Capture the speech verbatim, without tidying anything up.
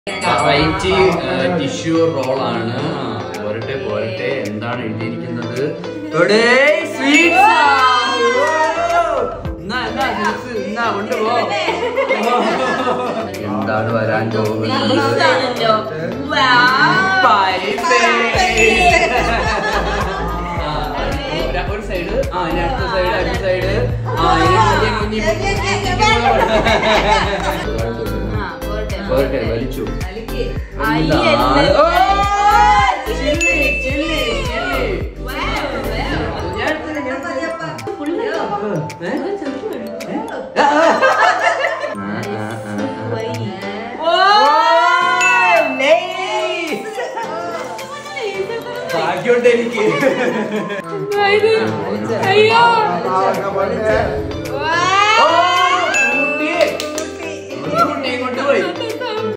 Variety tissue role ആണ്. പോരട്ടെ പോരട്ടെ എന്താണ് എഴുതിയിരിക്കുന്നത്? എന്താണ് വരാൻ പോകുന്നത്? ഒരു സൈഡ് ആ അടുത്ത സൈഡ് അടുത്ത സൈഡ് പോരട്ടെ വലിച്ചു. ഭാഗ്യമുണ്ട് എനിക്ക്.